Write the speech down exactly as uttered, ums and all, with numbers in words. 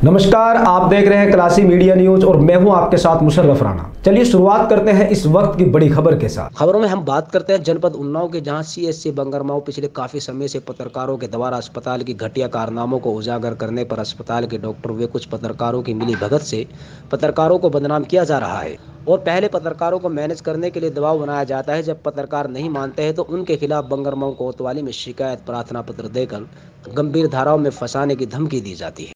नमस्कार, आप देख रहे हैं क्लासी मीडिया न्यूज और मैं हूं आपके साथ मुशर्रफ राणा। चलिए शुरुआत करते हैं इस वक्त की बड़ी खबर के साथ। खबरों में हम बात करते हैं जनपद उन्नाव के, जहां सीएससी बंगरमाऊ पिछले काफी समय से पत्रकारों के द्वारा अस्पताल की घटिया कारनामों को उजागर करने पर अस्पताल के डॉक्टर व कुछ पत्रकारों की मिली भगत से पत्रकारों को बदनाम किया जा रहा है। और पहले पत्रकारों को मैनेज करने के लिए दबाव बनाया जाता है, जब पत्रकार नहीं मानते हैं तो उनके खिलाफ बंगरमाऊ कोतवाली में शिकायत प्रार्थना पत्र देकर गंभीर धाराओं में फंसाने की धमकी दी जाती है।